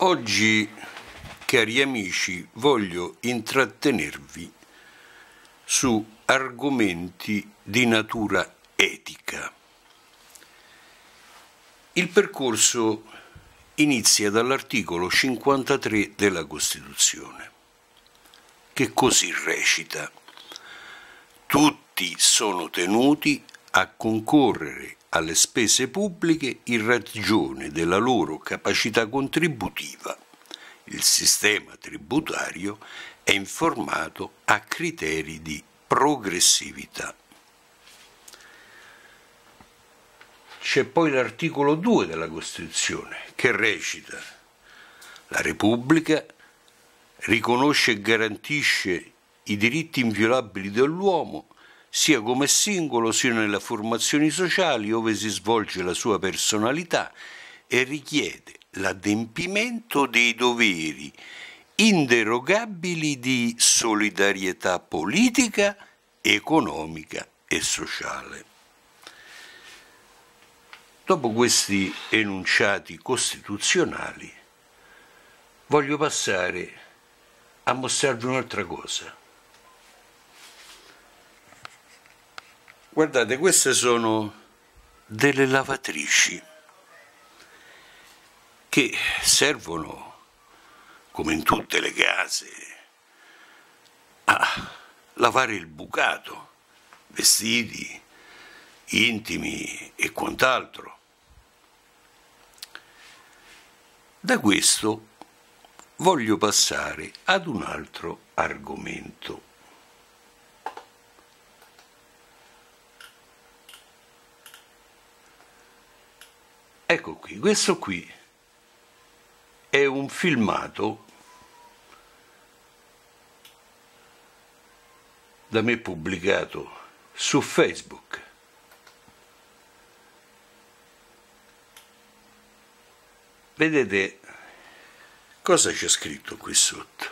Oggi, cari amici, voglio intrattenervi su argomenti di natura etica. Il percorso inizia dall'articolo 53 della Costituzione, che così recita: tutti sono tenuti a concorrere alle spese pubbliche in ragione della loro capacità contributiva. Il sistema tributario è informato a criteri di progressività. C'è poi l'articolo 2 della Costituzione che recita: la Repubblica riconosce e garantisce i diritti inviolabili dell'uomo sia come singolo sia nelle formazioni sociali ove si svolge la sua personalità e richiede l'adempimento dei doveri inderogabili di solidarietà politica, economica e sociale. Dopo questi enunciati costituzionali, voglio passare a mostrarvi un'altra cosa. Guardate, queste sono delle lavatrici che servono, come in tutte le case, a lavare il bucato, vestiti, intimi e quant'altro. Da questo voglio passare ad un altro argomento. Ecco qui, questo qui è un filmato da me pubblicato su Facebook. Vedete cosa c'è scritto qui sotto?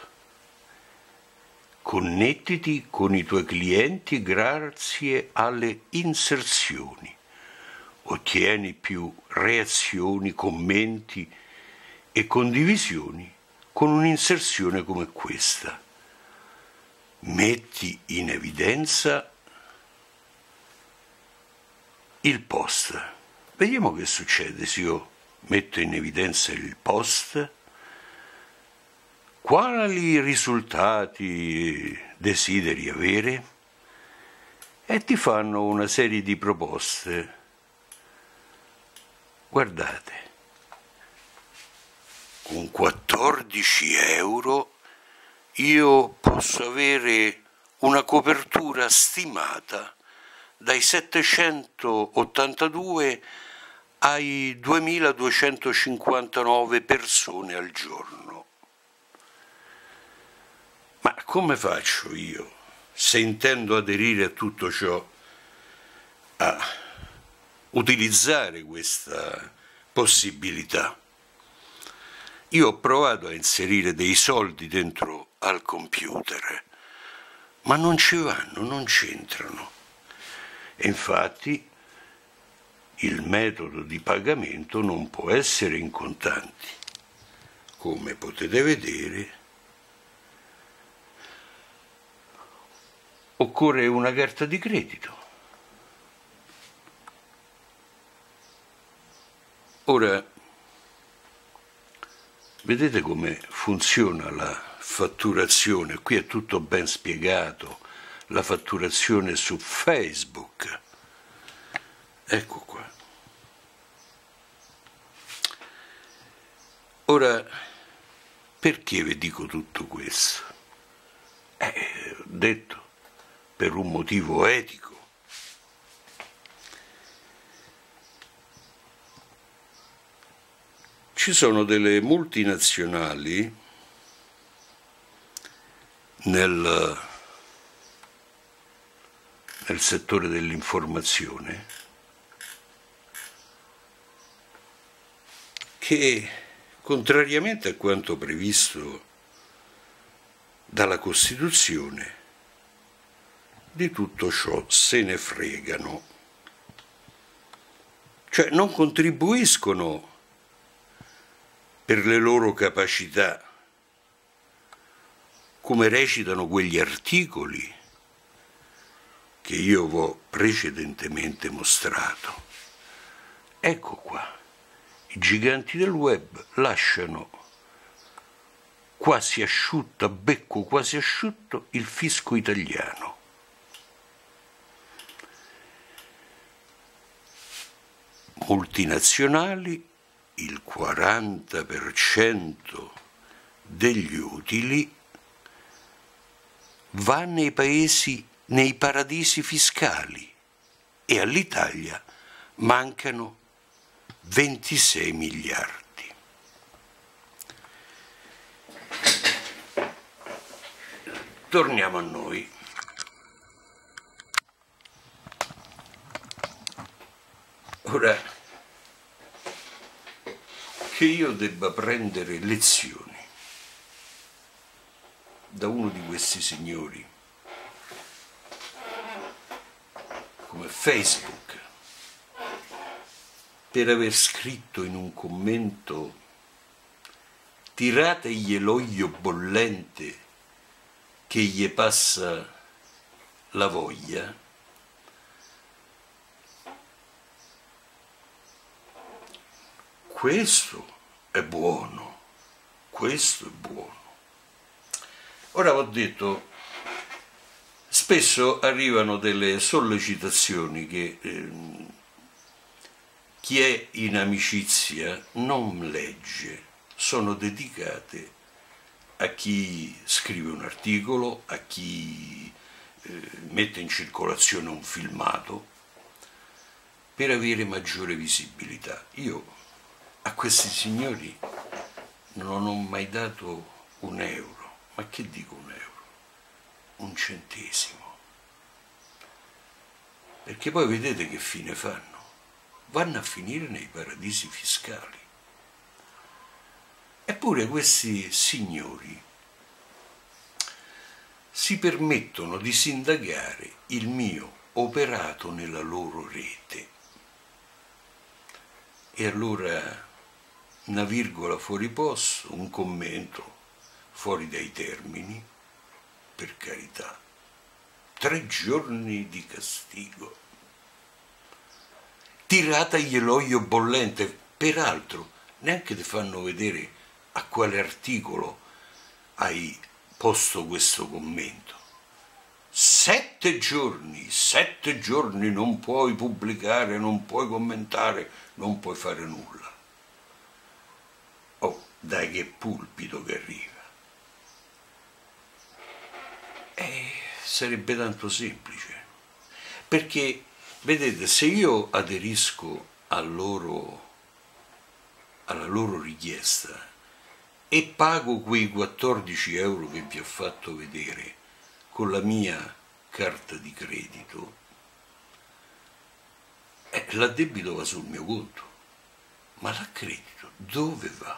Connettiti con i tuoi clienti grazie alle inserzioni. Ottieni più reazioni, commenti e condivisioni con un'inserzione come questa. Metti in evidenza il post. Vediamo che succede se io metto in evidenza il post. Quali risultati desideri avere? E ti fanno una serie di proposte. Guardate, con 14 euro io posso avere una copertura stimata dai 782 ai 2259 persone al giorno. Ma come faccio io, se intendo aderire a tutto ciò, a utilizzare questa possibilità? Io ho provato a inserire dei soldi dentro al computer, ma non ci vanno, non c'entrano. E infatti il metodo di pagamento non può essere in contanti. Come potete vedere, occorre una carta di credito. Ora, vedete come funziona la fatturazione? Qui è tutto ben spiegato, la fatturazione su Facebook. Ecco qua. Ora, perché vi dico tutto questo? Ho detto, per un motivo etico. Ci sono delle multinazionali nel settore dell'informazione che, contrariamente a quanto previsto dalla Costituzione, di tutto ciò se ne fregano. Cioè non contribuiscono per le loro capacità, come recitano quegli articoli che io vi ho precedentemente mostrato. Ecco qua, i giganti del web lasciano quasi asciutto, a becco quasi asciutto, il fisco italiano. Multinazionali, il 40% degli utili va nei paradisi fiscali e all'Italia mancano 26 miliardi. Torniamo a noi. Ora, che io debba prendere lezioni da uno di questi signori come Facebook per aver scritto in un commento tirategli l'olio bollente che gli passa la voglia, questo è buono, questo è buono. Ora ho detto, spesso arrivano delle sollecitazioni che chi è in amicizia non legge, sono dedicate a chi scrive un articolo, a chi mette in circolazione un filmato per avere maggiore visibilità. Io a questi signori non ho mai dato un euro, ma che dico un euro? Un centesimo. Perché poi vedete che fine fanno? Vanno a finire nei paradisi fiscali. Eppure questi signori si permettono di sindacare il mio operato nella loro rete. E allora una virgola fuori posto, un commento fuori dai termini, per carità, 3 giorni di castigo. Tiratagli l'olio bollente, peraltro neanche ti fanno vedere a quale articolo hai posto questo commento. 7 giorni non puoi pubblicare, non puoi commentare, non puoi fare nulla. Oh, dai che pulpito che arriva. Sarebbe tanto semplice, perché vedete, se io aderisco alla loro richiesta e pago quei 14 euro che vi ho fatto vedere con la mia carta di credito, l'addebito va sul mio conto, ma l'accredito dove va?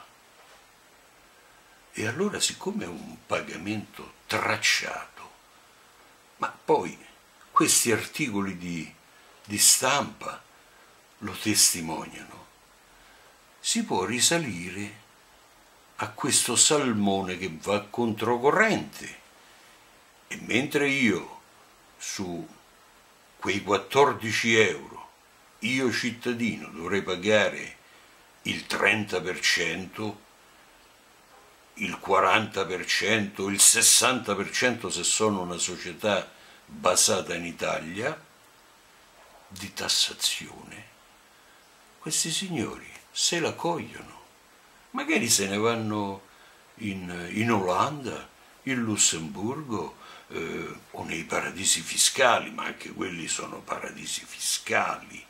E allora, siccome è un pagamento tracciato, ma poi questi articoli di stampa lo testimoniano, si può risalire a questo salmone che va controcorrente. E mentre io su quei 14 euro, io cittadino, dovrei pagare il 30%, il 40%, il 60% se sono una società basata in Italia, di tassazione, questi signori se la cogliono. Magari se ne vanno in Olanda, in Lussemburgo o nei paradisi fiscali, ma anche quelli sono paradisi fiscali.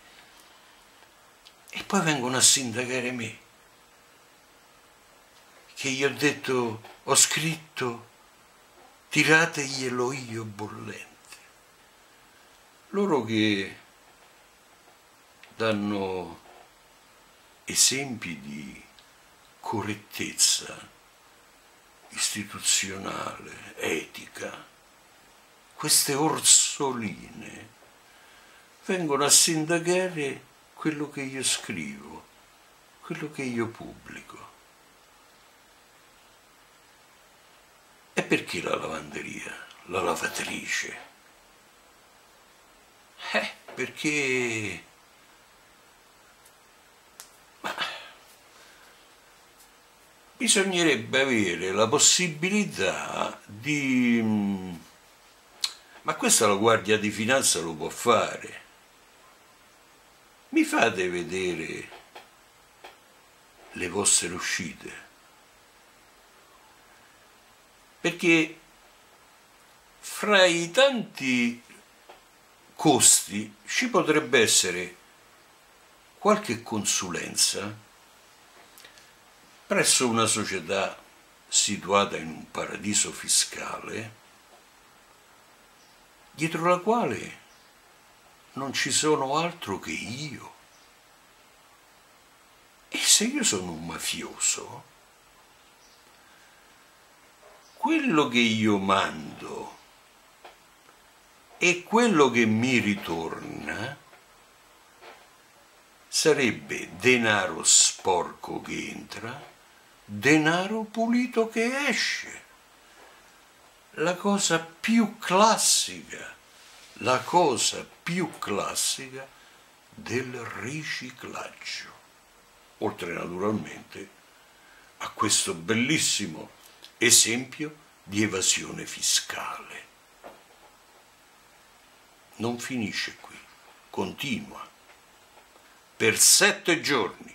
E poi vengono a sindacare me, che gli ho detto, ho scritto, tirategli l'olio bollente. Loro che danno esempi di correttezza istituzionale, etica, queste orsoline vengono a sindacare quello che io scrivo, quello che io pubblico. E perché la lavanderia, la lavatrice? Perché bisognerebbe avere la possibilità di... Ma questo la Guardia di Finanza lo può fare. Mi fate vedere le vostre uscite? Perché fra i tanti costi ci potrebbe essere qualche consulenza presso una società situata in un paradiso fiscale, dietro la quale non ci sono altro che io. E se io sono un mafioso, quello che io mando e quello che mi ritorna sarebbe denaro sporco che entra, denaro pulito che esce. La cosa più classica, la cosa più classica del riciclaggio. Oltre naturalmente a questo bellissimo esempio di evasione fiscale. Non finisce qui, continua per 7 giorni.